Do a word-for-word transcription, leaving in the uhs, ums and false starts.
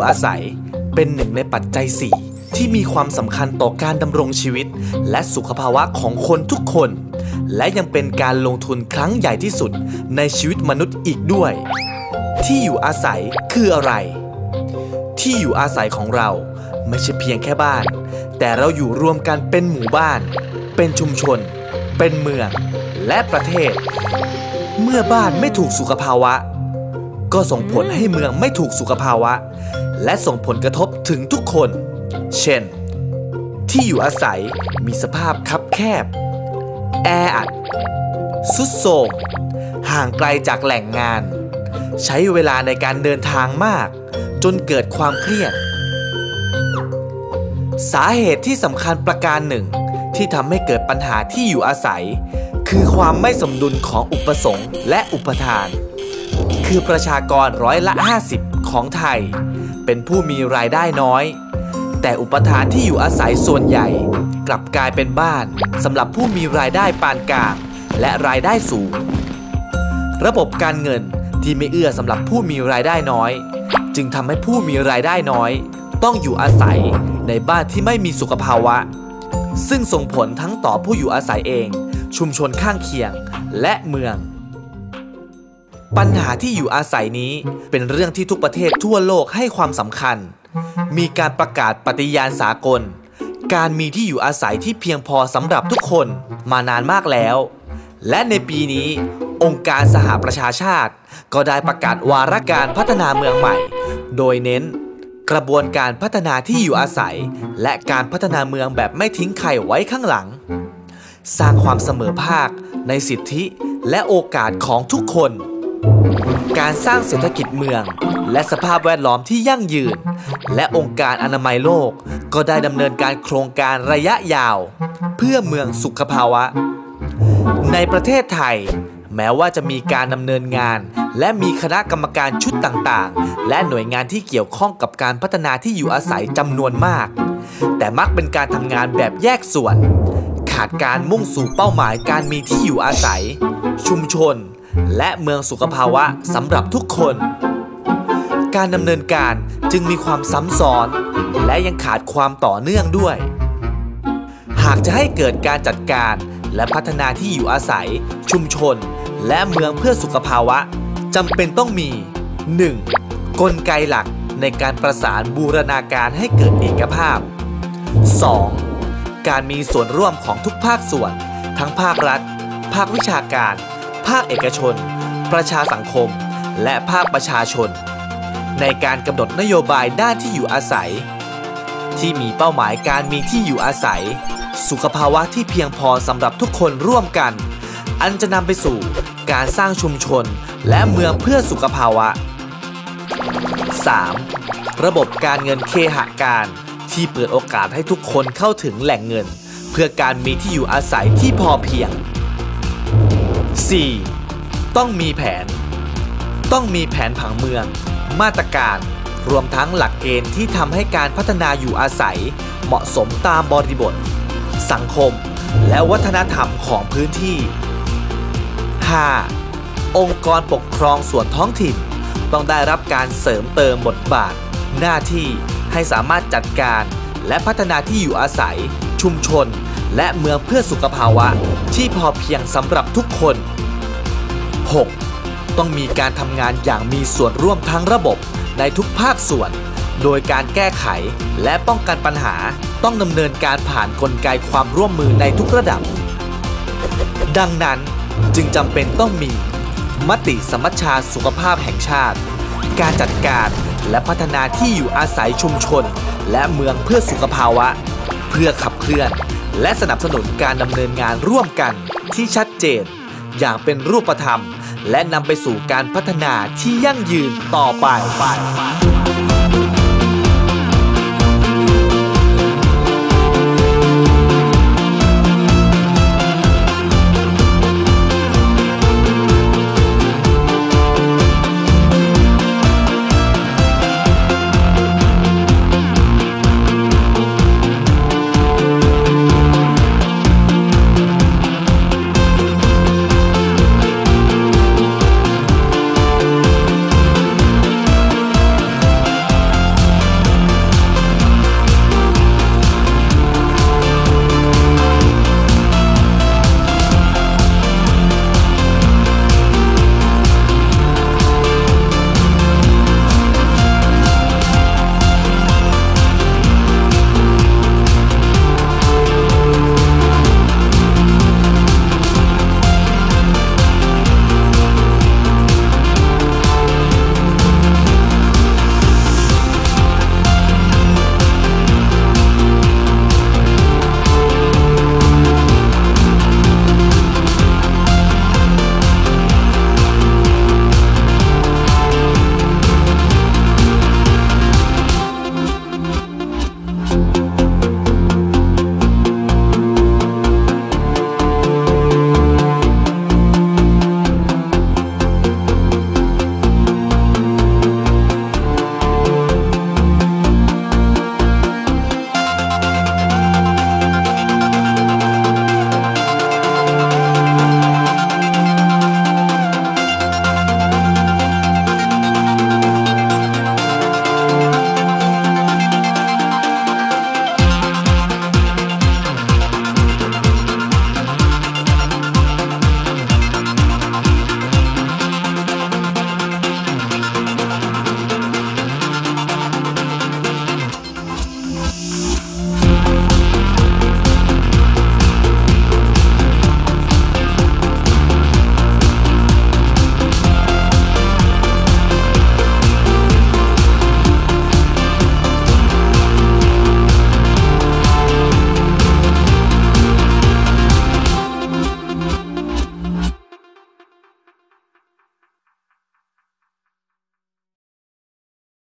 อาศัยเป็นหนึ่งในปัจจัยสี่ที่มีความสำคัญต่อการดำรงชีวิตและสุขภาวะของคนทุกคนและยังเป็นการลงทุนครั้งใหญ่ที่สุดในชีวิตมนุษย์อีกด้วยที่อยู่อาศัยคืออะไรที่อยู่อาศัยของเราไม่ใช่เพียงแค่บ้านแต่เราอยู่รวมกันเป็นหมู่บ้านเป็นชุมชนเป็นเมืองและประเทศเมื่อบ้านไม่ถูกสุขภาวะก็ส่งผลให้เมืองไม่ถูกสุขภาวะและส่งผลกระทบถึงทุกคนเช่นที่อยู่อาศัยมีสภาพคับแคบแออัดทรุดโทรมห่างไกลจากแหล่งงานใช้เวลาในการเดินทางมากจนเกิดความเครียดสาเหตุที่สำคัญประการหนึ่งที่ทำให้เกิดปัญหาที่อยู่อาศัยคือความไม่สมดุลของอุปสงค์และอุปทานคือประชากรร้อยละห้าสิบของไทยเป็นผู้มีรายได้น้อยแต่อุปทานที่อยู่อาศัยส่วนใหญ่กลับกลายเป็นบ้านสำหรับผู้มีรายได้ปานกลางและรายได้สูงระบบการเงินที่ไม่เอื้อสำหรับผู้มีรายได้น้อยจึงทำให้ผู้มีรายได้น้อยต้องอยู่อาศัยในบ้านที่ไม่มีสุขภาวะซึ่งส่งผลทั้งต่อผู้อยู่อาศัยเองชุมชนข้างเคียงและเมืองปัญหาที่อยู่อาศัยนี้เป็นเรื่องที่ทุกประเทศทั่วโลกให้ความสำคัญมีการประกาศปฏิญาณสากลการมีที่อยู่อาศัยที่เพียงพอสำหรับทุกคนมานานมากแล้วและในปีนี้องค์การสหประชาชาติก็ได้ประกาศวาระการพัฒนาเมืองใหม่โดยเน้นกระบวนการพัฒนาที่อยู่อาศัยและการพัฒนาเมืองแบบไม่ทิ้งใครไว้ข้างหลังสร้างความเสมอภาคในสิทธิและโอกาสของทุกคนการสร้างเศรษฐกิจเมืองและสภาพแวดล้อมที่ยั่งยืนและองค์การอนามัยโลกก็ได้ดำเนินการโครงการระยะยาวเพื่อเมืองสุขภาวะในประเทศไทยแม้ว่าจะมีการดำเนินงานและมีคณะกรรมการชุดต่างๆและหน่วยงานที่เกี่ยวข้องกับการพัฒนาที่อยู่อาศัยจำนวนมากแต่มักเป็นการทำงานแบบแยกส่วนขาดการมุ่งสู่เป้าหมายการมีที่อยู่อาศัยชุมชนและเมืองสุขภาวะสำหรับทุกคนการดำเนินการจึงมีความซ้ำซ้อนและยังขาดความต่อเนื่องด้วยหากจะให้เกิดการจัดการและพัฒนาที่อยู่อาศัยชุมชนและเมืองเพื่อสุขภาวะจำเป็นต้องมี หนึ่ง. กลไกหลักในการประสานบูรณาการให้เกิดเอกภาพ สอง. การมีส่วนร่วมของทุกภาคส่วนทั้งภาครัฐภาควิชาการภาคเอกชนประชาสังคมและภาคประชาชนในการกำหนดนโยบายด้านที่อยู่อาศัยที่มีเป้าหมายการมีที่อยู่อาศัยสุขภาวะที่เพียงพอสำหรับทุกคนร่วมกันอันจะนำไปสู่การสร้างชุมชนและเมืองเพื่อสุขภาวะ สาม. ระบบการเงินเคหะการที่เปิดโอกาสให้ทุกคนเข้าถึงแหล่งเงินเพื่อการมีที่อยู่อาศัยที่พอเพียง สี่. ต้องมีแผนต้องมีแผนผังเมืองมาตรการรวมทั้งหลักเกณฑ์ที่ทำให้การพัฒนาอยู่อาศัยเหมาะสมตามบริบทสังคมและวัฒนธรรมของพื้นที่ ห้า. องค์กรปกครองส่วนท้องถิ่นต้องได้รับการเสริมเติมบทบาทหน้าที่ให้สามารถจัดการและพัฒนาที่อยู่อาศัยชุมชนและเมืองเพื่อสุขภาวะที่พอเพียงสำหรับทุกคน หก. ต้องมีการทำงานอย่างมีส่วนร่วมทั้งระบบในทุกภาคส่วนโดยการแก้ไขและป้องกันปัญหาต้องดำเนินการผ่านกลไกความร่วมมือในทุกระดับดังนั้นจึงจำเป็นต้องมีมติสมัชชาสุขภาพแห่งชาติการจัดการและพัฒนาที่อยู่อาศัยชุมชนและเมืองเพื่อสุขภาวะเพื่อขับเคลื่อนและสนับสนุนการดำเนินงานร่วมกันที่ชัดเจนอย่างเป็นรูปธรรมและนำไปสู่การพัฒนาที่ยั่งยืนต่อไป